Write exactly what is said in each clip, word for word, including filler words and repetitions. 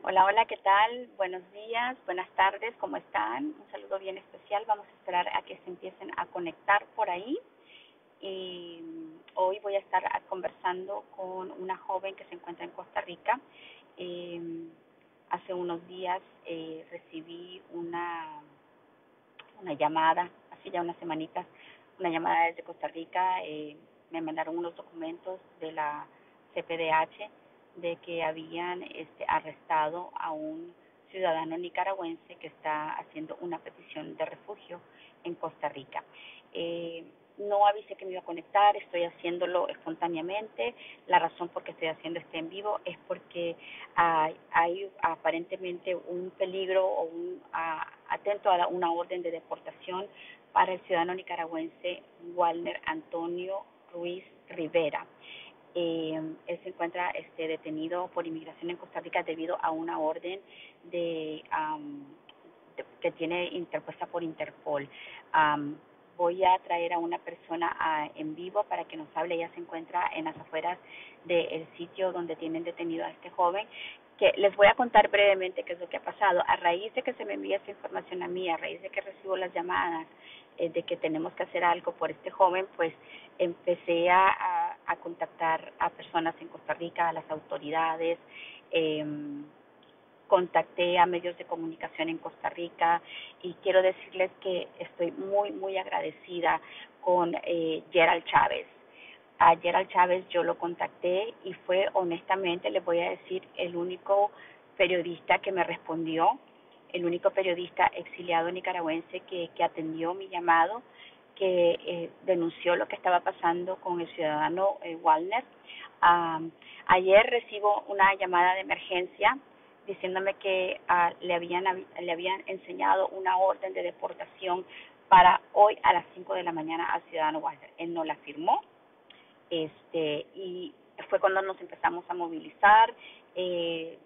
Hola, hola, ¿qué tal? Buenos días, buenas tardes, ¿cómo están? Un saludo bien especial. Vamos a esperar a que se empiecen a conectar por ahí. Y hoy voy a estar conversando con una joven que se encuentra en Costa Rica. Eh, hace unos días eh, recibí una, una llamada, hace ya unas semanitas, una llamada desde Costa Rica. Eh, me mandaron unos documentos de la C P D H de que habían este, arrestado a un ciudadano nicaragüense que está haciendo una petición de refugio en Costa Rica. Eh, no avisé que me iba a conectar, estoy haciéndolo espontáneamente. La razón por que estoy haciendo este en vivo es porque hay, hay aparentemente un peligro o un uh, atento a una orden de deportación para el ciudadano nicaragüense Walner Antonio Ruiz Rivera. Eh, él se encuentra este, detenido por inmigración en Costa Rica debido a una orden de, um, de que tiene interpuesta por Interpol. Um, voy a traer a una persona a, en vivo para que nos hable. Ella se encuentra en las afueras del sitio donde tienen detenido a este joven, que les voy a contar brevemente qué es lo que ha pasado. A raíz de que se me envía esa información a mí, a raíz de que recibo las llamadas eh, de que tenemos que hacer algo por este joven, pues empecé a, a, a contactar a personas en Costa Rica, a las autoridades, eh, contacté a medios de comunicación en Costa Rica y quiero decirles que estoy muy, muy agradecida con eh, Gerald Chávez. A Gerald Chávez yo lo contacté y fue, honestamente, les voy a decir, el único periodista que me respondió, el único periodista exiliado nicaragüense que, que atendió mi llamado, que eh, denunció lo que estaba pasando con el ciudadano eh, Walner. Um, ayer recibo una llamada de emergencia diciéndome que uh, le habían le habían enseñado una orden de deportación para hoy a las cinco de la mañana al ciudadano Walner. Él no la firmó, este y fue cuando nos empezamos a movilizar. Eh,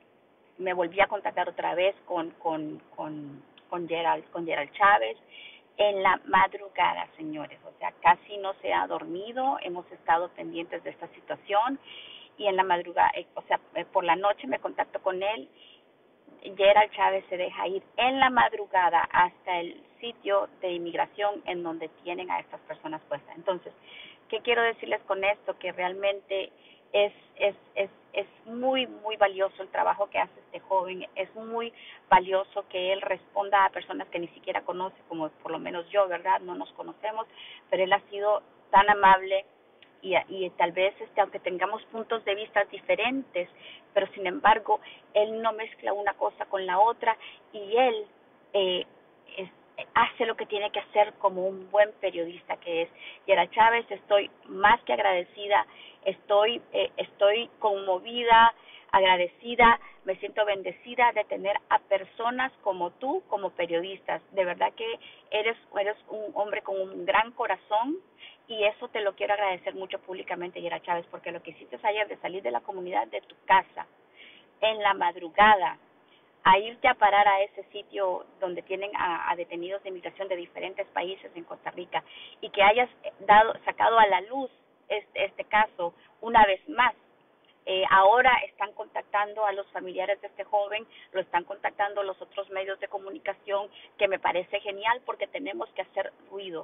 me volví a contactar otra vez con con con con Gerald con Gerald Chávez en la madrugada, señores, o sea, casi no se ha dormido, hemos estado pendientes de esta situación y en la madrugada, eh, o sea, eh, por la noche me contacto con él. Gerald Chávez se deja ir en la madrugada hasta el sitio de inmigración en donde tienen a estas personas puestas. Entonces, ¿qué quiero decirles con esto? Que realmente es es es es muy muy valioso el trabajo que hace este joven, es muy valioso que él responda a personas que ni siquiera conoce, como por lo menos yo, ¿verdad? No nos conocemos, pero él ha sido tan amable y, y tal vez este aunque tengamos puntos de vista diferentes, pero sin embargo él no mezcla una cosa con la otra y él eh, es, hace lo que tiene que hacer como un buen periodista que es. Gerald Chávez, estoy más que agradecida, estoy eh, estoy conmovida, agradecida, me siento bendecida de tener a personas como tú como periodistas. De verdad que eres eres un hombre con un gran corazón y eso te lo quiero agradecer mucho públicamente, Gerald Chávez, porque lo que hiciste ayer de salir de la comunidad de tu casa en la madrugada a irte a parar a ese sitio donde tienen a, a detenidos de inmigración de diferentes países en Costa Rica y que hayas dado sacado a la luz este, este caso una vez más. Eh, ahora están contactando a los familiares de este joven, lo están contactando los otros medios de comunicación, que me parece genial porque tenemos que hacer ruido.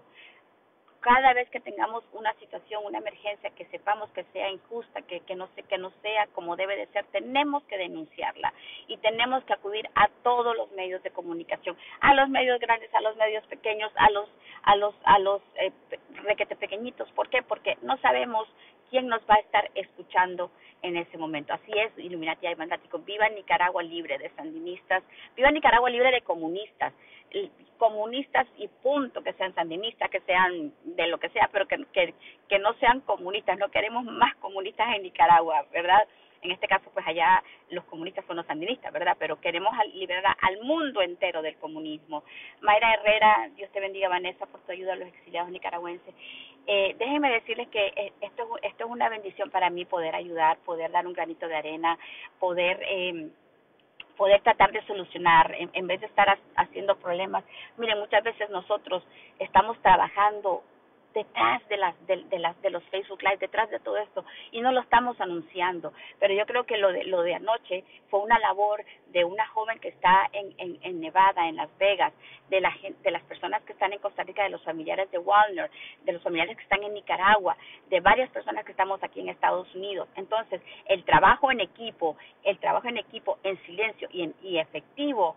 Cada vez que tengamos una situación, una emergencia que sepamos que sea injusta, que, que no sé, que no sea como debe de ser, tenemos que denunciarla y tenemos que acudir a todos los medios de comunicación, a los medios grandes, a los medios pequeños, a los a los a los eh, requete pequeñitos. ¿Por qué? Porque no sabemos quién nos va a estar escuchando en ese momento. Así es, Illuminati y Mandático. Viva Nicaragua libre de sandinistas, viva Nicaragua libre de comunistas, comunistas y punto, que sean sandinistas, que sean de lo que sea, pero que, que, que no sean comunistas. No queremos más comunistas en Nicaragua, ¿verdad? En este caso, pues allá los comunistas son los sandinistas, ¿verdad? Pero queremos liberar al mundo entero del comunismo. Mayra Herrera, Dios te bendiga, Vanessa, por tu ayuda a los exiliados nicaragüenses. Eh, déjenme decirles que eh, esto, esto es una bendición para mí, poder ayudar, poder dar un granito de arena, poder... Eh, poder tratar de solucionar en, en vez de estar haciendo problemas. Miren, muchas veces nosotros estamos trabajando detrás de las de, de las de los Facebook Live, detrás de todo esto, y no lo estamos anunciando. Pero yo creo que lo de lo de anoche fue una labor de una joven que está en, en, en Nevada, en Las Vegas, de la gente, de las personas que están en Costa Rica, de los familiares de Walner, de los familiares que están en Nicaragua, de varias personas que estamos aquí en Estados Unidos. Entonces, el trabajo en equipo, el trabajo en equipo en silencio y, en, y efectivo,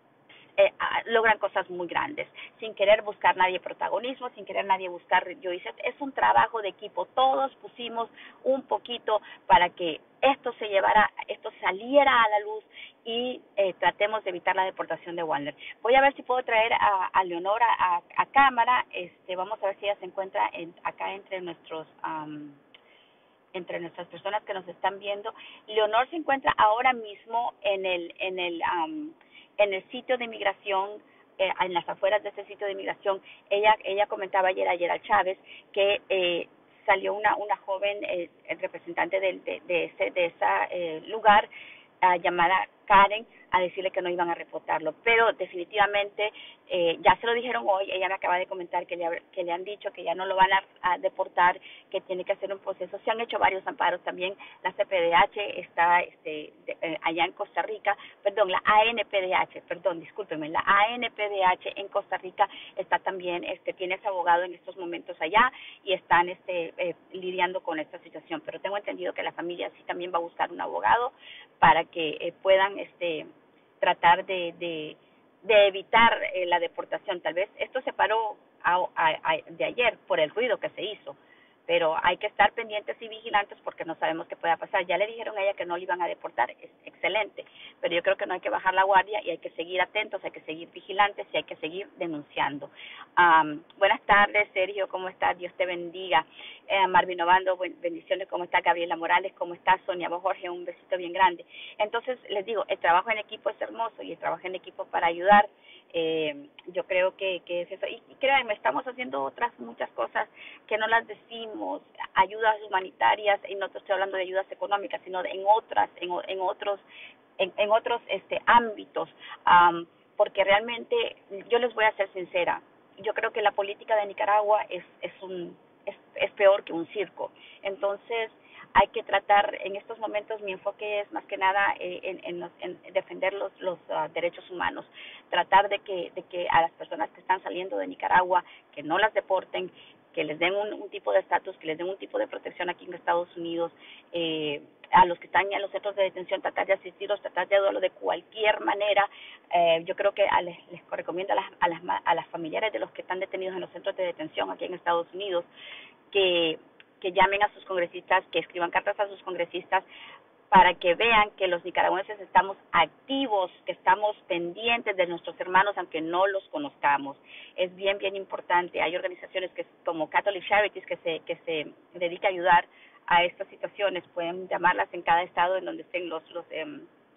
Eh, logran cosas muy grandes, sin querer buscar nadie protagonismo, sin querer nadie buscar, yo hice, es un trabajo de equipo, todos pusimos un poquito para que esto se llevara, esto saliera a la luz y eh, tratemos de evitar la deportación de Walner. Voy a ver si puedo traer a, a Leonora a, a cámara, este, vamos a ver si ella se encuentra en, acá entre nuestros um, entre nuestras personas que nos están viendo. Leonor se encuentra ahora mismo en el en el um, en el sitio de inmigración, eh, en las afueras de ese sitio de inmigración. Ella ella comentaba ayer ayer a Chávez que eh, salió una una joven eh, representante de, de, de ese de esa eh, lugar uh, llamada Karen, a decirle que no iban a reportarlo, pero definitivamente eh, ya se lo dijeron hoy. Ella me acaba de comentar que le, que le han dicho que ya no lo van a, a deportar, que tiene que hacer un proceso. Se han hecho varios amparos también. La C P D H está este, de, eh, allá en Costa Rica, perdón, la A N P D H, perdón, discúlpenme, la A N P D H en Costa Rica está también, este, tiene ese abogado en estos momentos allá y están este, eh, lidiando con esta situación, pero tengo entendido que la familia sí también va a buscar un abogado para que eh, puedan este tratar de, de, de evitar eh, la deportación. Tal vez esto se paró a, a, a, de ayer por el ruido que se hizo, pero hay que estar pendientes y vigilantes porque no sabemos qué pueda pasar. Ya le dijeron a ella que no le iban a deportar, es excelente, pero yo creo que no hay que bajar la guardia y hay que seguir atentos, hay que seguir vigilantes y hay que seguir denunciando. Um, buenas tardes, Sergio, ¿cómo estás? Dios te bendiga. Eh, Marvin Obando, bendiciones, ¿cómo está? Gabriela Morales, ¿cómo está? Sonia, vos, Jorge, un besito bien grande. Entonces, les digo, el trabajo en equipo es hermoso y el trabajo en equipo para ayudar, eh, yo creo que, que es eso. Y, y créanme, estamos haciendo otras muchas cosas que no las decimos, ayudas humanitarias, y no te estoy hablando de ayudas económicas, sino de, en otras, en, en otros, en, en otros este ámbitos, um, porque realmente, yo les voy a ser sincera, yo creo que la política de Nicaragua es, es un Es, es peor que un circo. Entonces hay que tratar, en estos momentos mi enfoque es más que nada eh, en, en, en defender los, los uh, derechos humanos, tratar de que, de que a las personas que están saliendo de Nicaragua, que no las deporten, que les den un, un tipo de estatus, que les den un tipo de protección aquí en Estados Unidos, eh, a los que están en los centros de detención, tratar de asistirlos, tratar de ayudarlos de cualquier manera. Eh, yo creo que a les, les recomiendo a las, a, las, a las familiares de los que están detenidos en los centros de detención aquí en Estados Unidos que, que llamen a sus congresistas, que escriban cartas a sus congresistas para que vean que los nicaragüenses estamos activos, que estamos pendientes de nuestros hermanos aunque no los conozcamos. Es bien, bien importante. Hay organizaciones que como Catholic Charities que se, que se dedica a ayudar a estas situaciones. Pueden llamarlas en cada estado en donde estén los los eh,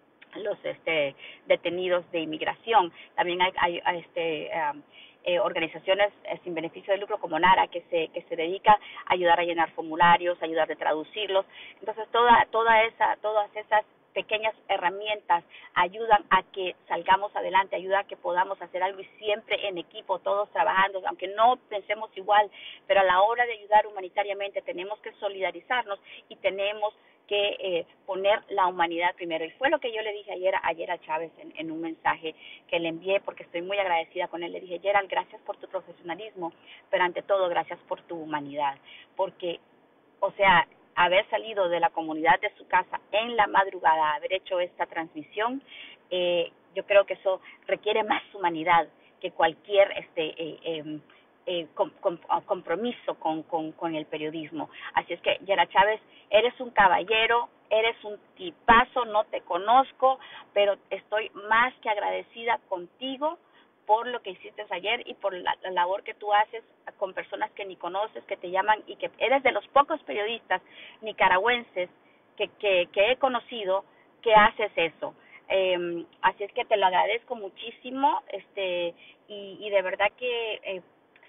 los este detenidos de inmigración. También hay, hay, hay este um, eh, organizaciones eh, sin beneficio de lucro como NARA que se que se dedica a ayudar a llenar formularios, a ayudar a traducirlos. Entonces toda toda esa todas esas pequeñas herramientas ayudan a que salgamos adelante, ayuda a que podamos hacer algo y siempre en equipo, todos trabajando, aunque no pensemos igual, pero a la hora de ayudar humanitariamente tenemos que solidarizarnos y tenemos que eh, poner la humanidad primero. Y fue lo que yo le dije ayer, ayer a Chávez en, en un mensaje que le envié, porque estoy muy agradecida con él. Le dije, Gerald, gracias por tu profesionalismo, pero ante todo, gracias por tu humanidad. Porque, o sea, haber salido de la comunidad de su casa en la madrugada, haber hecho esta transmisión, eh, yo creo que eso requiere más humanidad que cualquier este eh, eh, eh, com, com, compromiso con, con, con el periodismo. Así es que, Yera Chávez, eres un caballero, eres un tipazo, no te conozco, pero estoy más que agradecida contigo por lo que hiciste ayer y por la, la labor que tú haces con personas que ni conoces, que te llaman, y que eres de los pocos periodistas nicaragüenses que, que, que he conocido que haces eso. Eh, así es que te lo agradezco muchísimo, este y, y de verdad que eh,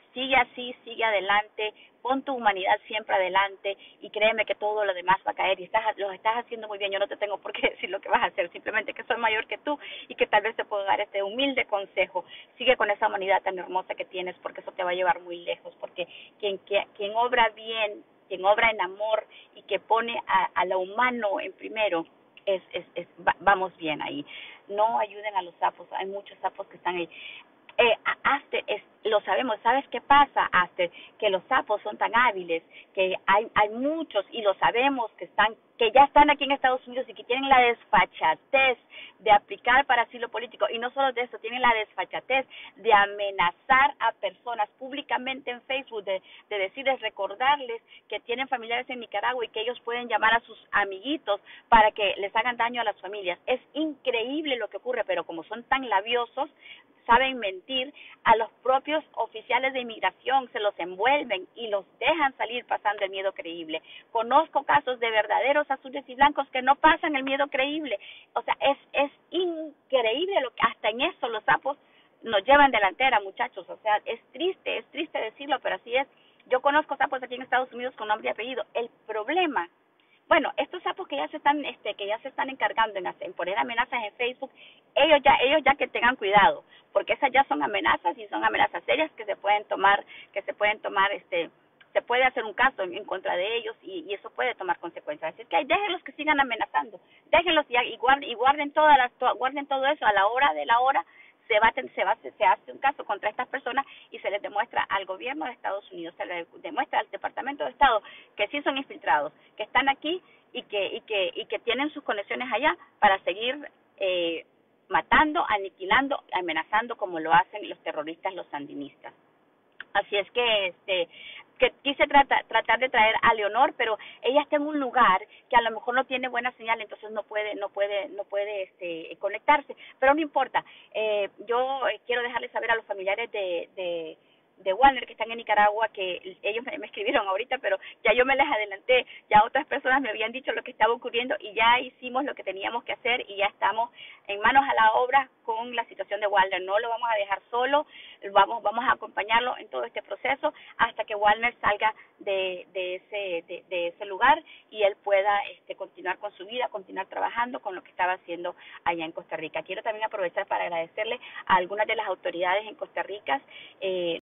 sigue así, sigue adelante, pon tu humanidad siempre adelante y créeme que todo lo demás va a caer y estás, lo estás haciendo muy bien. Yo no te tengo por qué decir lo que vas a hacer, simplemente que soy mayor que tú y que tal vez te puedo dar este humilde consejo. Sigue con esa humanidad tan hermosa que tienes, porque eso te va a llevar muy lejos, porque quien, quien, quien obra bien, quien obra en amor y que pone a, a lo humano en primero, es, es, es va, vamos bien ahí. No ayuden a los sapos, hay muchos sapos que están ahí. Eh, Aster, es, lo sabemos, ¿sabes qué pasa, Aster? Que los sapos son tan hábiles, que hay, hay muchos, y lo sabemos, que están, que ya están aquí en Estados Unidos y que tienen la desfachatez de aplicar para asilo político, y no solo de eso, tienen la desfachatez de amenazar a personas públicamente en Facebook, de, de decirles, recordarles que tienen familiares en Nicaragua y que ellos pueden llamar a sus amiguitos para que les hagan daño a las familias. Es increíble lo que ocurre, pero como son tan labiosos, saben mentir, a los propios oficiales de inmigración se los envuelven y los dejan salir pasando el miedo creíble. Conozco casos de verdaderos azules y blancos que no pasan el miedo creíble. O sea, es es increíble lo que hasta en eso los sapos nos llevan delantera, muchachos. O sea, es triste, es triste decirlo, pero así es. Yo conozco sapos aquí en Estados Unidos con nombre y apellido. El problema, bueno, estos sapos que ya se están, este, que ya se están encargando en, hacer, en poner amenazas en Facebook, ellos ya, ellos ya que tengan cuidado, porque esas ya son amenazas y son amenazas serias que se pueden tomar, que se pueden tomar, este, se puede hacer un caso en, en contra de ellos y, y eso puede tomar consecuencias. Así es que déjenlos que sigan amenazando, déjenlos y, y, guarden, y guarden todas las, to, guarden todo eso a la hora de la hora. Se, va, se, va, se hace un caso contra estas personas y se les demuestra al gobierno de Estados Unidos, se les demuestra al Departamento de Estado que sí son infiltrados, que están aquí y que y que y que tienen sus conexiones allá para seguir eh, matando, aniquilando, amenazando como lo hacen los terroristas, los sandinistas. Así es que este que quise tratar, tratar de traer a Leonor, pero ella está en un lugar que a lo mejor no tiene buena señal, entonces no puede no puede no puede este conectarse, pero no importa. Eh, yo quiero dejarles saber a los familiares de de de Walner que están en Nicaragua, que ellos me, me escribieron ahorita, pero ya yo me les adelanté, ya otras personas me habían dicho lo que estaba ocurriendo y ya hicimos lo que teníamos que hacer y ya estamos en manos a la obra con la situación de Walner. No lo vamos a dejar solo, vamos vamos a acompañarlo en todo este proceso hasta que Walner salga de, de ese de, de ese lugar y él pueda este continuar con su vida, continuar trabajando con lo que estaba haciendo allá en Costa Rica. Quiero también aprovechar para agradecerle a algunas de las autoridades en Costa Rica, eh,